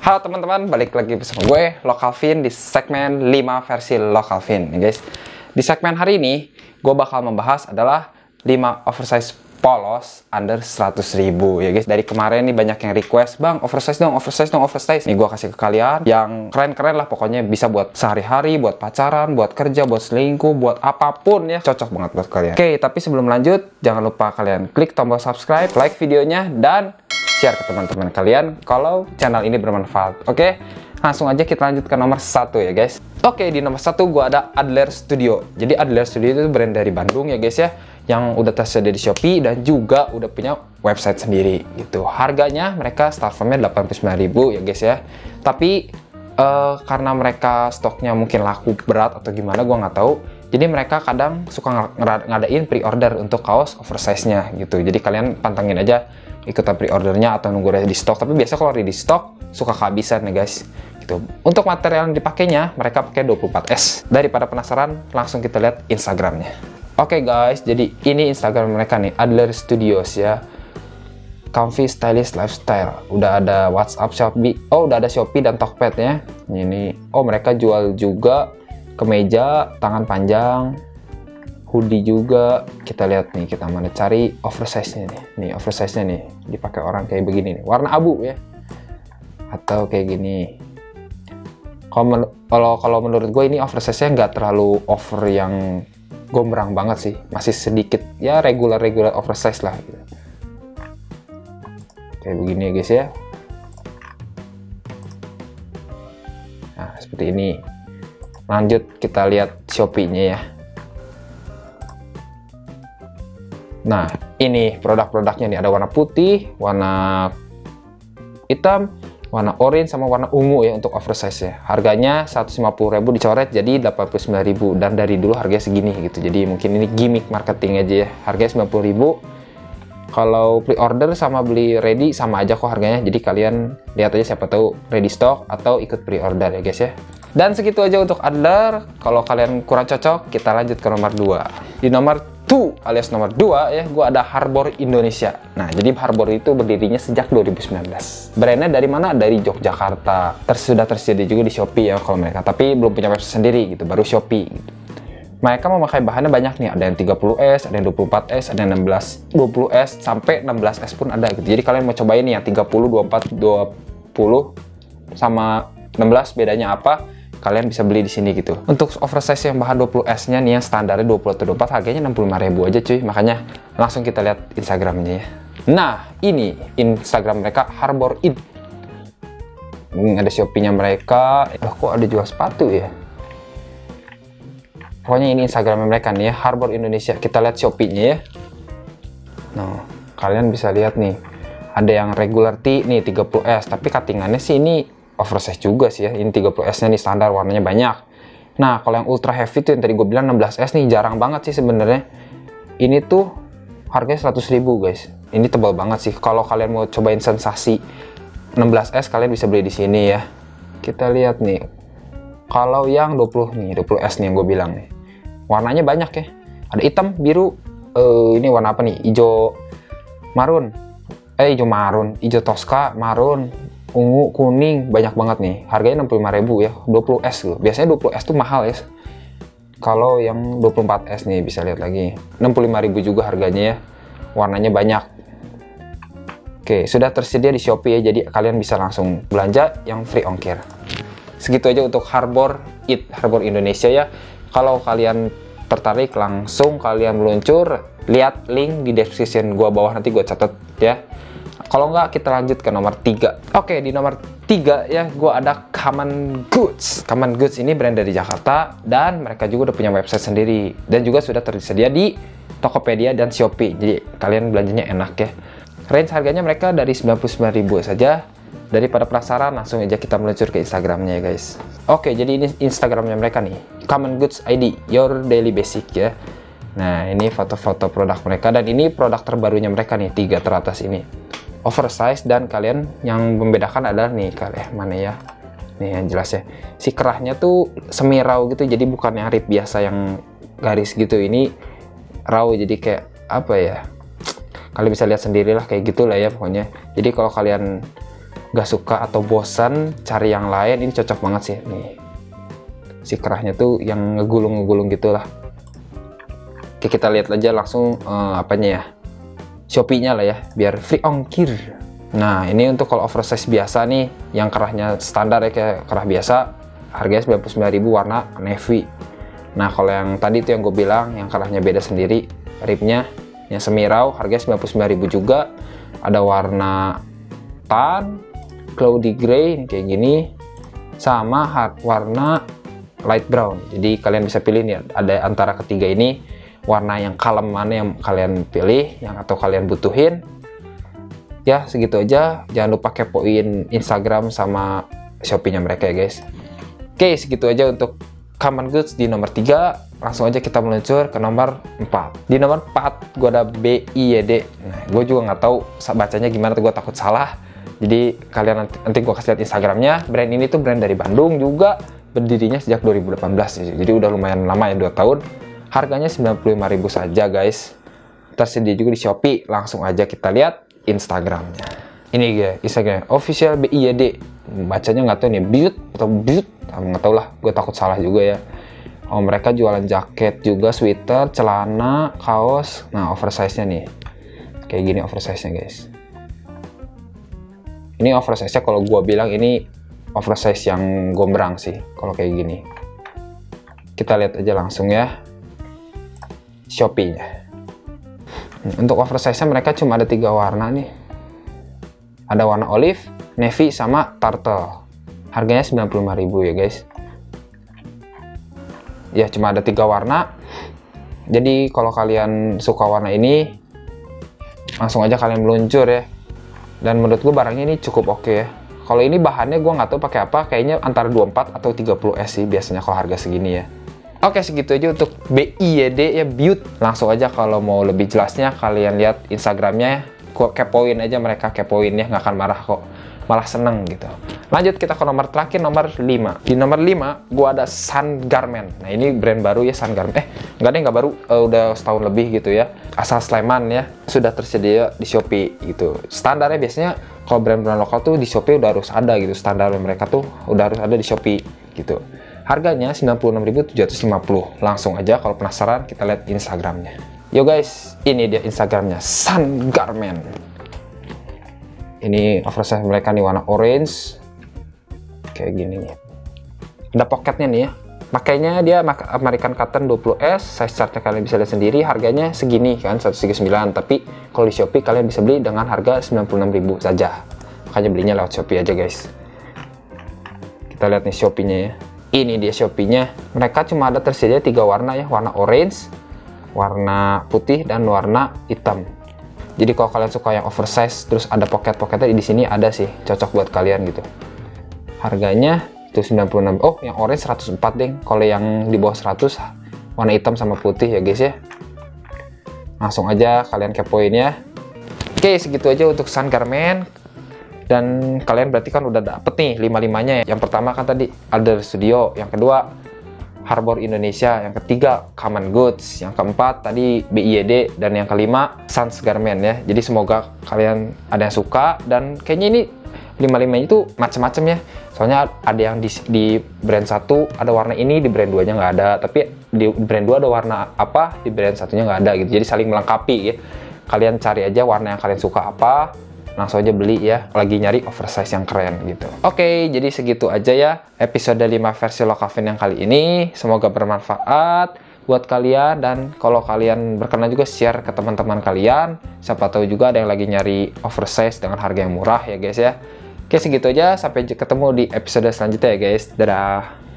Halo teman-teman, balik lagi bersama gue, Lokalvin, di segmen 5 versi Lokalvin nih guys. Di segmen hari ini, gue bakal membahas adalah 5 oversize polos under 100.000 ya guys. Dari kemarin nih banyak yang request, bang oversize dong, oversize dong, oversize. Nih gue kasih ke kalian yang keren-keren lah, pokoknya bisa buat sehari-hari, buat pacaran, buat kerja, buat selingkuh, buat apapun ya, cocok banget buat kalian. Oke, tapi sebelum lanjut, jangan lupa kalian klik tombol subscribe, like videonya, dan share ke teman-teman kalian kalau channel ini bermanfaat. Oke, langsung aja kita lanjut ke nomor 1 ya guys. Oke, di nomor 1 gua ada Adler Studio. Jadi Adler Studio itu brand dari Bandung ya guys ya, yang udah tersedia di Shopee dan juga udah punya website sendiri gitu. Harganya mereka start from-nya 89.000 ya guys ya. Tapi karena mereka stoknya mungkin laku berat atau gimana gua nggak tahu. Jadi mereka kadang suka ngadain pre-order untuk kaos oversize-nya gitu. Jadi kalian pantengin aja ikutan pre-ordernya atau nunggu ready stock. Tapi biasa kalau ready stock suka kehabisan nih guys gitu. Untuk material yang dipakainya mereka pakai 24S. Daripada penasaran, langsung kita lihat Instagramnya. Oke guys, jadi ini Instagram mereka nih, Adler Studios ya. Comfy Stylish Lifestyle. Udah ada WhatsApp, Shopee. Oh, udah ada Shopee dan Tokped ya. Ini. Oh, mereka jual juga kemeja tangan panjang, hoodie juga. Kita lihat nih, kita mana cari oversize-nya nih. Nih oversize-nya nih, dipakai orang kayak begini nih, warna abu ya, atau kayak gini. Kalau menurut gue ini oversize-nya nggak terlalu over yang gombrang banget sih, masih sedikit ya regular oversize lah gitu. Kayak begini ya guys ya. Nah seperti ini. Lanjut kita lihat Shopee-nya ya. Nah, ini produk-produknya nih, ada warna putih, warna hitam, warna orange, sama warna ungu ya untuk oversize ya. Harganya 150.000 dicoret jadi 89.000 dan dari dulu harganya segini gitu. Jadi mungkin ini gimmick marketing aja ya. Harganya 90.000. Kalau pre-order sama beli ready sama aja kok harganya. Jadi kalian lihat aja, siapa tahu ready stock atau ikut pre-order ya guys ya. Dan segitu aja untuk Adler. Kalau kalian kurang cocok, kita lanjut ke nomor 2. Di nomor 2 alias nomor 2 ya, gue ada Harbor Indonesia. Nah, jadi Harbor itu berdirinya sejak 2019. Brandnya dari mana? Dari Yogyakarta. Sudah tersedia juga di Shopee ya kalau mereka, tapi belum punya website sendiri gitu, baru Shopee gitu. Mereka memakai bahannya banyak nih, ada yang 30S, ada yang 24S, ada yang 16, 20S, sampai 16S pun ada gitu. Jadi kalian mau cobain nih yang 30, 24, 20 sama 16 bedanya apa? Kalian bisa beli di sini gitu. Untuk oversize yang bahan 20S-nya nih yang standarnya 20 atau 24 harganya 65.000 aja cuy. Makanya langsung kita lihat Instagramnya ya. Nah, ini Instagram mereka Harbor Id. Ini ada Shopee-nya mereka. Kok ada jual sepatu ya? Pokoknya ini Instagram mereka nih ya, Harbor Indonesia. Kita lihat Shopee-nya ya. Nah, kalian bisa lihat nih. Ada yang regular tee nih 30S, tapi cuttingannya sih ini oversize juga sih ya. Ini 30S-nya nih standar, warnanya banyak. Nah, kalau yang ultra heavy tuh yang tadi gue bilang 16S nih jarang banget sih sebenarnya. Ini tuh harganya 100.000 guys. Ini tebal banget sih. Kalau kalian mau cobain sensasi 16S, kalian bisa beli di sini ya. Kita lihat nih. Kalau yang 20 nih, 20S nih yang gue bilang nih. Warnanya banyak ya. Ada hitam, biru, ini warna apa nih? Hijau marun. Hijau marun, hijau toska, marun, ungu, kuning, banyak banget nih. Harganya 65.000 ya, 20S loh. Biasanya 20S tuh mahal ya. Kalau yang 24S nih bisa lihat lagi. 65.000 juga harganya ya. Warnanya banyak. Oke, sudah tersedia di Shopee ya. Jadi kalian bisa langsung belanja yang free ongkir. Segitu aja untuk Harbor Indonesia ya. Kalau kalian tertarik, langsung kalian meluncur, lihat link di description gua bawah, nanti gua catat ya. Kalau nggak, kita lanjut ke nomor 3. Oke, di nomor 3 ya, gue ada Common Goods. Common Goods ini brand dari Jakarta, dan mereka juga udah punya website sendiri. Dan juga sudah tersedia di Tokopedia dan Shopee. Jadi, kalian belanjanya enak ya. Range harganya mereka dari 99.000 saja. Daripada penasaran, langsung aja kita meluncur ke Instagramnya ya guys. Oke, jadi ini Instagramnya mereka nih. Common Goods ID, Your Daily Basic ya. Nah, ini foto-foto produk mereka. Dan ini produk terbarunya mereka nih, 3 teratas ini. Oversize, dan kalian yang membedakan adalah nih kalian mana ya, nih yang jelas ya, si kerahnya tuh semi raw gitu, jadi bukan yang rip biasa yang garis gitu, ini raw, jadi kayak apa ya, kalian bisa lihat sendirilah kayak gitulah ya pokoknya. Jadi kalau kalian nggak suka atau bosan cari yang lain, ini cocok banget sih nih. Si kerahnya tuh yang ngegulung-ngegulung gitulah. Oke, kita lihat aja langsung apanya ya, Shopee-nya lah ya, biar free ongkir. Nah, ini untuk kalau oversize biasa nih, yang kerahnya standar ya, kayak kerah biasa, harganya 99.000 warna navy. Nah, kalau yang tadi itu yang gue bilang, yang kerahnya beda sendiri, ribnya yang semirau, harganya 99.000 juga. Ada warna tan, cloudy gray kayak gini, sama warna light brown. Jadi kalian bisa pilih nih, ada antara ketiga ini warna yang kalem mana yang kalian pilih, yang atau kalian butuhin. Ya segitu aja, jangan lupa kepoin Instagram sama Shopee-nya mereka ya guys. Oke, segitu aja untuk Common Goods di nomor 3. Langsung aja kita meluncur ke nomor 4. Di nomor 4 gue ada BIYD. Nah, gue juga nggak tahu bacanya gimana, gue takut salah. Jadi kalian nanti gue kasih lihat Instagramnya. Brand ini tuh brand dari Bandung juga, berdirinya sejak 2018. Jadi udah lumayan lama ya, 2 tahun. Harganya 95.000 saja guys. Tersedia juga di Shopee. Langsung aja kita lihat Instagramnya. Ini guys, Instagram official BIYD. Bacanya nggak tahu nih, Biut atau Biut, nggak tahu lah. Gue takut salah juga ya. Oh, mereka jualan jaket juga, sweater, celana, kaos. Nah, oversize-nya nih. Kayak gini oversize-nya guys. Ini oversize-nya kalau gue bilang ini oversize yang gombrang sih kalau kayak gini. Kita lihat aja langsung ya Shopee-nya. Untuk oversize-nya mereka cuma ada 3 warna nih. Ada warna olive, navy, sama turtle. Harganya 95.000 ya guys. Ya cuma ada 3 warna. Jadi kalau kalian suka warna ini, langsung aja kalian meluncur ya. Dan menurut gue barangnya ini cukup oke ya. Kalau ini bahannya gue nggak tahu pakai apa, kayaknya antara 24 atau 30S sih biasanya kalau harga segini ya. Oke, segitu aja untuk BIYD ya, Biut. Langsung aja kalau mau lebih jelasnya kalian lihat Instagramnya, kepoin aja mereka, kepoin ya, nggak akan marah kok, malah seneng gitu. Lanjut kita ke nomor terakhir, nomor 5. Di nomor 5 gua ada Sun Garment. Nah, ini brand baru ya, Sun Garment. Nggak deh, nggak baru, udah setahun lebih gitu ya. Asal Sleman ya, sudah tersedia di Shopee gitu. Standarnya biasanya kalau brand-brand lokal tuh di Shopee udah harus ada gitu, standar mereka tuh udah harus ada di Shopee gitu. Harganya 96.750. Langsung aja kalau penasaran kita lihat Instagramnya. Yo guys, ini dia Instagramnya, Sun Garment. Ini oversize mereka nih, warna orange kayak gini nih. Ada pocketnya nih ya. Makanya dia American Cotton 20S. Size chartnya kalian bisa lihat sendiri. Harganya segini kan, 139. Tapi kalau di Shopee kalian bisa beli dengan harga 96.000 saja. Makanya belinya lewat Shopee aja guys. Kita lihat nih Shopee-nya ya. Ini dia Shopee-nya. Mereka cuma ada tersedia 3 warna ya, warna orange, warna putih, dan warna hitam. Jadi kalau kalian suka yang oversize terus ada pocket-pocketnya di sini ada sih, cocok buat kalian gitu. Harganya itu 96. Oh, yang orange 104 deh. Kalau yang di bawah 100 warna hitam sama putih ya guys ya. Langsung aja kalian kepoin ya. Oke, segitu aja untuk Sun Garment. Dan kalian berarti kan udah dapet nih 5-5-nya ya. Yang pertama kan tadi Alder Studio, yang kedua Harbor Indonesia, yang ketiga Common Goods, yang keempat tadi BIYD, dan yang kelima Sun Garment ya. Jadi semoga kalian ada yang suka, dan kayaknya ini 5-5 itu macam-macam ya. Soalnya ada yang di brand 1 ada warna ini, di brand 2-nya nggak ada. Tapi di brand 2 ada warna apa, di brand 1-nya nggak ada gitu. Jadi saling melengkapi ya. Kalian cari aja warna yang kalian suka apa, langsung aja beli ya, lagi nyari oversize yang keren gitu. Oke, jadi segitu aja ya episode 5 versi Lokavin yang kali ini. Semoga bermanfaat buat kalian, dan kalau kalian berkenan juga share ke teman-teman kalian. Siapa tahu juga ada yang lagi nyari oversize dengan harga yang murah ya guys ya. Oke, segitu aja, sampai ketemu di episode selanjutnya ya guys. Dadah.